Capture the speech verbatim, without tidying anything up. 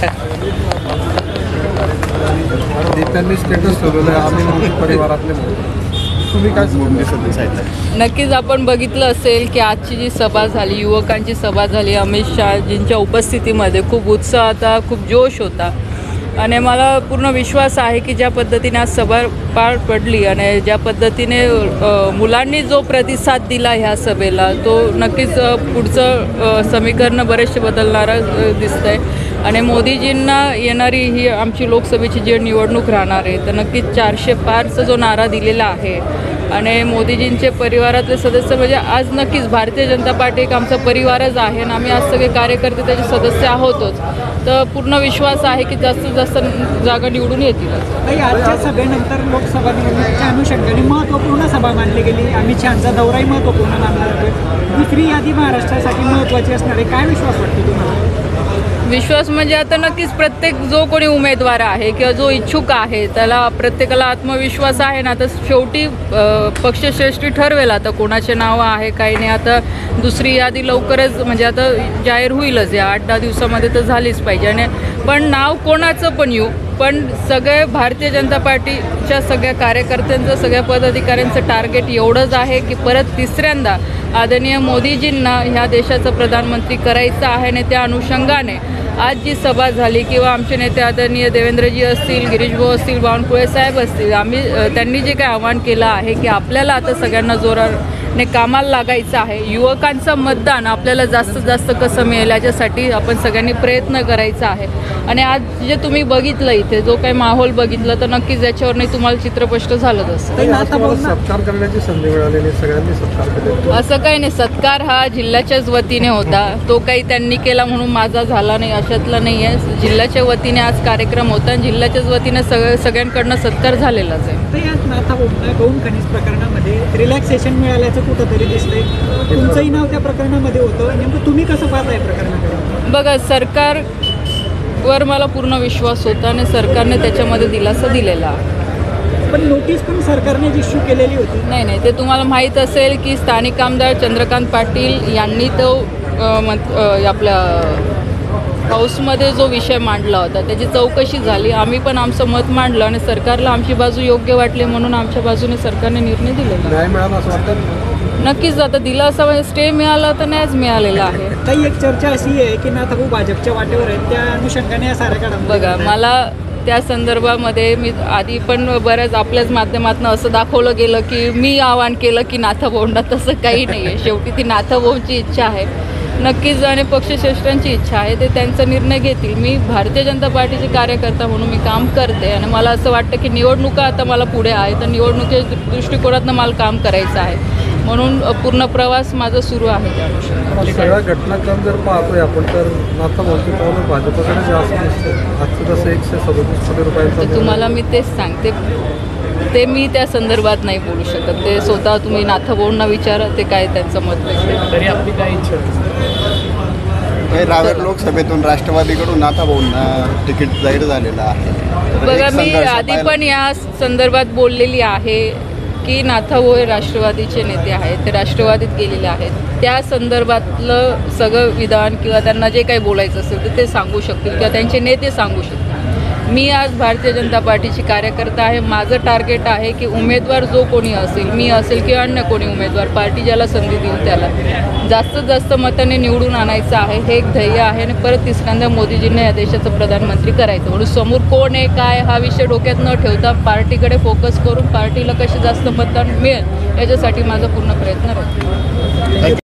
त्यांनी स्टेटस ठेवलेलं आहे आम्ही परिवारातले तुम्ही काय सांगितलं? नक्कीच आपण बघितलं असेल की आजची जी सभा झाली, युवकांची सभा झाली, अमित शहाजींच्या उपस्थितीमध्ये खूप उत्साह होता, खूप जोश होता आणि मला पूर्ण विश्वास आहे की ज्या पद्धतीने आज सभा पार पडली आणि ज्या पद्धतीने मुलांनी जो प्रतिसाद दिला ह्या सभेला तो नक्कीच पुढचं समीकरण बरेचसे बदलणारं दिसतं आहे आणि मोदीजींना येणारी ही आमची लोकसभेची जी निवडणूक राहणार आहे तर नक्कीच चारशे पारचा जो नारा दिलेला आहे आणि मोदीजींचे परिवारातले सदस्य म्हणजे आज नक्कीच भारतीय जनता पार्टी एक आमचा परिवारच आहे आणि आम्ही आज सगळे कार्यकर्ते त्याचे सदस्य आहोतच तर पूर्ण विश्वास आहे की जास्तीत जास्त जागा निवडून येतील. आजच्या सभेनंतर लोकसभा निवडणुकीच्या अनुषंगाने महत्त्वपूर्ण सभा मानली गेली. अमित शहांचा दौराही महत्त्वपूर्ण मानला जातो. दुसरी यादी महाराष्ट्रासाठी महत्त्वाची असणार आहे. काय विश्वास वाटतो तुम्हाला? विश्वास म्हणजे आता नक्कीच प्रत्येक जो कोणी उमेदवार आहे किंवा जो इच्छुक आहे त्याला प्रत्येकाला आत्मविश्वास आहे ना तर शेवटी पक्षश्रेष्ठी ठरवेल आता कोणाचे नावं आहे काही नाही. आता दुसरी यादी लवकरच म्हणजे आता जाहीर होईलच या आठ दहा दिवसामध्ये तर झालीच पाहिजे आणि पण नाव कोणाचं पण येऊ पण सगळे भारतीय जनता पार्टीच्या सगळ्या कार्यकर्त्यांचं सगळ्या पदाधिकाऱ्यांचं टार्गेट एवढंच आहे की परत तिसऱ्यांदा आदरणीय मोदीजींना ह्या देशाचं प्रधानमंत्री करायचं आहे आणि त्या अनुषंगाने आज जी सभा झाली किंवा आमचे नेते आदरणीय देवेंद्रजी असतील, गिरीशभाऊ असतील, बावनकुळे साहेब असतील, आम्ही त्यांनी जे काही आवाहन केलं आहे की आपल्याला आता सगळ्यांना जोराने कामाला लागायचं आहे. युवकांचं मतदान आपल्याला जास्तीत जास्त कसं मिळेल याच्यासाठी आपण सगळ्यांनी प्रयत्न करायचा आहे आणि आज जे तुम्ही बघितलं इथे जो काही माहोल बघितलं तर नक्कीच याच्यावर नाही तुम्हाला चित्र स्पष्ट झालंच असतं. सत्कार करण्याची संधी मिळालेली सगळ्यांनी सत्कार केला असं काही नाही. सत्कार हा जिल्ह्याच्याच वतीने होता तो काही त्यांनी केला म्हणून माझा झाला नाही अशातलं नाही आहे. जिल्ह्याच्या वतीने आज कार्यक्रम होता आणि जिल्ह्याच्याच वतीने सगळं सगळ्यांकडनं सत्कार झालेलाच आहे. गौण खनिज प्रकरणामध्ये रिलॅक्सेशन मिळाल्याचं कुठंतरी दिसतंय. तुमचंही नाव त्या प्रकरणामध्ये होतं. नेमकं तुम्ही कसं पाहताय प्रकरणाकडे? बघा सरकारवर मला पूर्ण विश्वास होता आणि सरकारने त्याच्यामध्ये दिलासा दिलेला आहे. पण नोटीस पण सरकारने इश्यू केलेली होती. नाही नाही ते तुम्हाला माहीत असेल की स्थानिक आमदार चंद्रकांत पाटील यांनी तो मत आपल्या हाऊसमध्ये जो विषय मांडला होता त्याची चौकशी झाली. आम्ही पण आमचं मत मांडलं आणि सरकारला आमची बाजू योग्य वाटली म्हणून आमच्या बाजूने सरकारने निर्णय दिलेला. न्याय मिळाला असं वाटतं? नक्कीच आता दिला असा म्हणजे स्टे मिळाला तर न्यायच मिळालेला आहे. काही एक चर्चा अशी आहे की नाथभाऊ भाजपच्या वाटेवर आहेत त्या अनुषंगाने या साऱ्या काढा. बघा मला त्या संदर्भामध्ये मी आधी पण बऱ्याच आपल्याच माध्यमातून असं दाखवलं गेलं की मी आवाहन केलं की नाथभाऊंना. तसं काही नाही आहे. शेवटी ती नाथभाऊंची इच्छा आहे नक्कीच आणि पक्षश्रेष्ठांची इच्छा आहे ते त्यांचा निर्णय घेतील. मी भारतीय जनता पार्टीचे कार्यकर्ता म्हणून मी काम करते आणि मला असं वाटतं की निवडणुका आता मला पुढे आहे तर निवडणुकीच्या दृष्टिकोनातनं मला काम करायचं आहे म्हणून पूर्ण प्रवास माझा सुरू आहे. त्या सगळ्या घटनाक्रम जर पाहतोय आपण तर नाथभाऊंची पावलं भाजपकडे जास्त दिसते. आजचं जसं एकशे सदतीस कोटी रुपयांचं तुम्हाला मी तेच सांगते ते मी त्या संदर्भात नाही बोलू शकत. ते स्वतः तुम्ही नाथभाऊंना विचारा ते काय त्यांचं मत आहे. तरी आपली काय इच्छा रावेर लोकसभेतून राष्ट्रवादीकडून नाथभाऊंना तिकीट जाहीर झालेलं आहे. बघा मी आधी पण या संदर्भात बोललेली आहे की नाथभाऊ हे राष्ट्रवादीचे नेते आहेत ते राष्ट्रवादीत गेलेले आहेत. त्या संदर्भातलं सगळं विधान किंवा त्यांना जे काही बोलायचं असेल तर ते सांगू शकतील किंवा त्यांचे नेते सांगू शकतील. मी आज भारतीय जनता पार्टीची कार्यकर्ता आहे. माझं टार्गेट आहे की उमेदवार जो कोणी असेल मी असेल किंवा अन्य कोणी उमेदवार पार्टी ज्याला संधी देईल त्याला जास्तीत जास्त मताने निवडून आणायचं आहे. हे एक ध्येय आहे आणि परत तिसऱ्यांदा मोदीजींना या देशाचं प्रधानमंत्री करायचं म्हणून समोर कोण आहे काय हा विषय डोक्यात न ठेवता पार्टीकडे फोकस करून पार्टीला कसे जास्त मतदान मिळेल याच्यासाठी माझा पूर्ण प्रयत्न राहतो.